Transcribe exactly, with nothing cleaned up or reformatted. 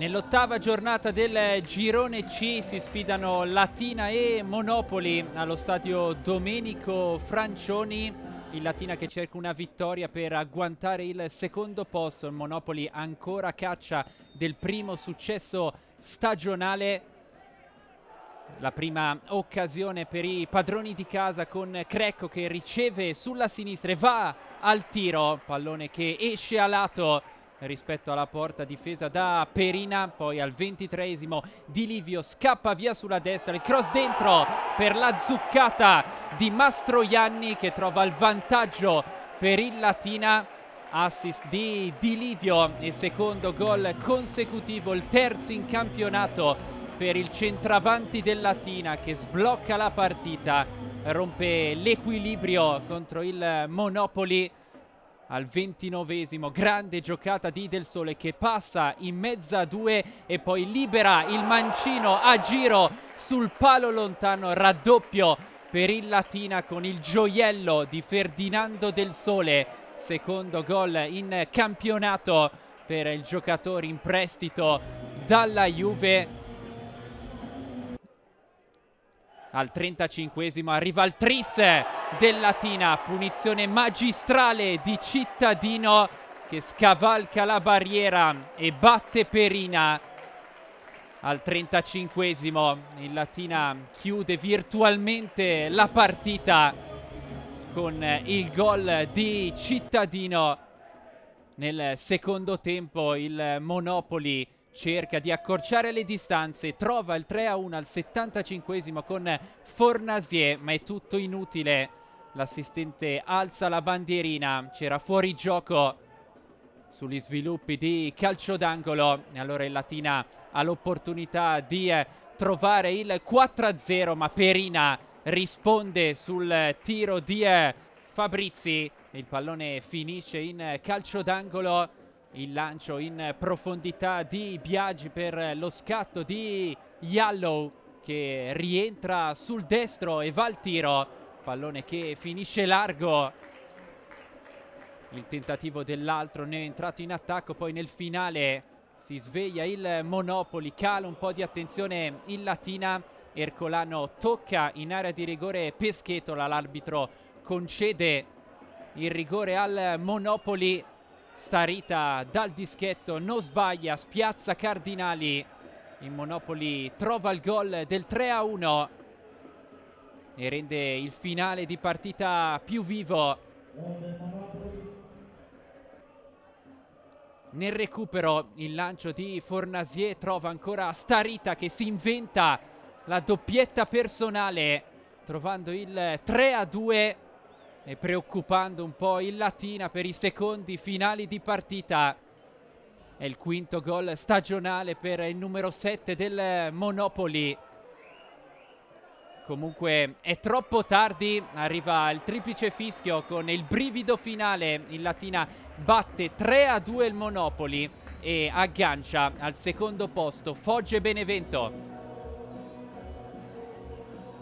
Nell'ottava giornata del girone C si sfidano Latina e Monopoli allo stadio Domenico Francioni. Il Latina che cerca una vittoria per agguantare il secondo posto. Il Monopoli ancora a caccia del primo successo stagionale. La prima occasione per i padroni di casa con Crecco che riceve sulla sinistra e va al tiro. Pallone che esce a lato rispetto alla porta, difesa da Perina. Poi al ventitreesimo Di Livio scappa via sulla destra, il cross dentro per la zuccata di Mastroianni che trova il vantaggio per il Latina. Assist di Di Livio e secondo gol consecutivo, il terzo in campionato per il centravanti del Latina che sblocca la partita, rompe l'equilibrio contro il Monopoli. Al ventinovesimo grande giocata di Del Sole che passa in mezzo a due e poi libera il mancino a giro sul palo lontano. Raddoppio per il Latina con il gioiello di Ferdinando Del Sole, secondo gol in campionato per il giocatore in prestito dalla Juve. Al trentacinquesimo arriva il tris del Latina, punizione magistrale di Cittadino che scavalca la barriera e batte Perina. Al trentacinquesimo il Latina chiude virtualmente la partita con il gol di Cittadino. Nel secondo tempo il Monopoli cerca di accorciare le distanze, trova il tre a uno al settantacinquesimo con Fornasier, ma è tutto inutile. L'assistente alza la bandierina, c'era fuori gioco sugli sviluppi di calcio d'angolo e allora il Latina ha l'opportunità di eh, trovare il quattro a zero, ma Perina risponde sul tiro di eh, Fabrizi. Il pallone finisce in calcio d'angolo. Il lancio in profondità di Biagi per lo scatto di Yallow che rientra sul destro e va al tiro. Pallone che finisce largo. Il tentativo dell'altro ne è entrato in attacco, poi nel finale si sveglia il Monopoli, cala un po' di attenzione il Latina. Ercolano tocca in area di rigore Peschetola, l'arbitro concede il rigore al Monopoli. Starita dal dischetto non sbaglia, spiazza Cardinali. Il Monopoli trova il gol del tre a uno e rende il finale di partita più vivo. Nel recupero il lancio di Fornasier trova ancora Starita che si inventa la doppietta personale trovando il tre a due e preoccupando un po' il Latina per i secondi finali di partita. È il quinto gol stagionale per il numero sette del Monopoli. Comunque è troppo tardi, arriva il triplice fischio con il brivido finale. Il Latina batte tre a due il Monopoli e aggancia al secondo posto Foggia e Benevento.